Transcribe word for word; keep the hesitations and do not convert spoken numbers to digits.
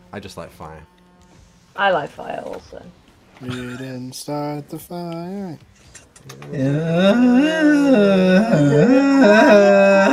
I just like fire. I like fire also. We didn't start the fire. Yeah.